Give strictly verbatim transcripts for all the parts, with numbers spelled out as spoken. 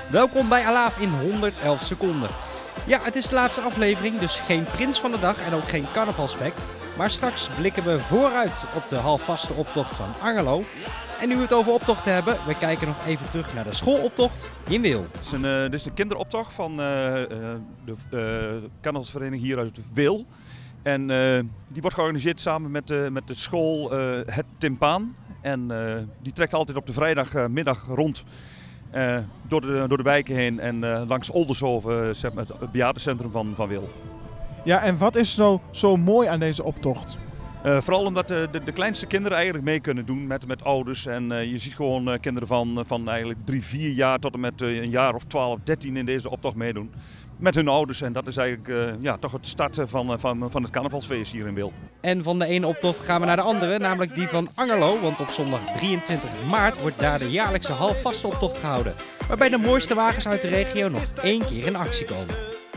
Welkom bij Alaaf in honderdelf seconden. Ja, het is de laatste aflevering, dus geen prins van de dag en ook geen carnavalsfact. Maar straks blikken we vooruit op de halfvaste optocht van Angerlo. En nu we het over optochten hebben, we kijken nog even terug naar de schooloptocht in Wil. Dit is een, uh, dit is een kinderoptocht van uh, de uh, carnavalsvereniging hier uit Wil. En uh, die wordt georganiseerd samen met, uh, met de school uh, Het Timpaan. En uh, die trekt altijd op de vrijdagmiddag rond uh, door, de, door de wijken heen en uh, langs Oldershoven, uh, het bejaardencentrum van, van Wil. Ja, en wat is zo, zo mooi aan deze optocht? Uh, vooral omdat de, de, de kleinste kinderen eigenlijk mee kunnen doen met, met ouders. En uh, je ziet gewoon uh, kinderen van, van eigenlijk drie, vier jaar tot en met uh, een jaar of twaalf, dertien in deze optocht meedoen. Met hun ouders en dat is eigenlijk uh, ja, toch het starten van, van, van het carnavalsfeest hier in Wil. En van de ene optocht gaan we naar de andere, namelijk die van Angerlo. Want op zondag drieëntwintig maart wordt daar de jaarlijkse halfvaste optocht gehouden. Waarbij de mooiste wagens uit de regio nog één keer in actie komen.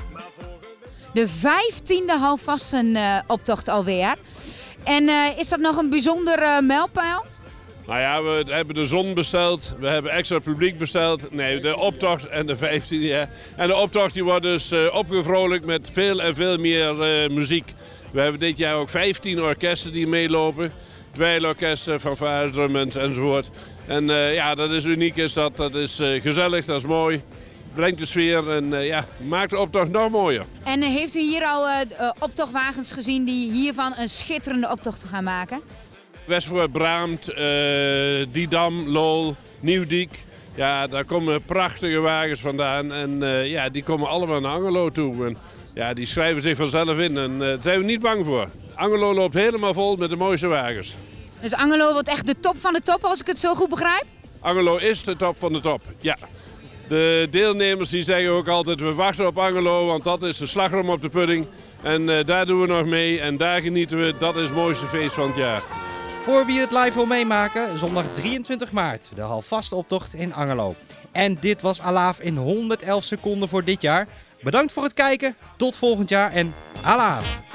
De vijftiende halfvasten uh, optocht alweer. En uh, is dat nog een bijzonder uh, mijlpaal? Nou ja, we hebben de zon besteld, we hebben extra publiek besteld. Nee, de optocht en de vijftiende, ja. En de optocht die wordt dus uh, opgevrolijkt met veel en veel meer uh, muziek. We hebben dit jaar ook vijftien orkesten die meelopen. Dweilorkesten, fanfares, drummers enzovoort. En uh, ja, dat is uniek, is dat, dat is uh, gezellig, dat is mooi. Brengt de sfeer en uh, ja, maakt de optocht nog mooier. En uh, heeft u hier al uh, uh, optochtwagens gezien die hiervan een schitterende optocht gaan maken? Westvoort, Braamt, uh, Didam, Lol, Nieuwdiek. Ja, daar komen prachtige wagens vandaan en uh, ja, die komen allemaal naar Angerlo toe. En, ja, die schrijven zich vanzelf in en uh, daar zijn we niet bang voor. Angerlo loopt helemaal vol met de mooiste wagens. Dus Angerlo wordt echt de top van de top, als ik het zo goed begrijp? Angerlo is de top van de top, ja. De deelnemers die zeggen ook altijd, we wachten op Angerlo, want dat is de slagroom op de pudding. En uh, daar doen we nog mee en daar genieten we, dat is het mooiste feest van het jaar. Voor wie het live wil meemaken, zondag drieëntwintig maart, de halfvaste optocht in Angerlo. En dit was Alaaf in honderdelf seconden voor dit jaar. Bedankt voor het kijken, tot volgend jaar en Alaaf!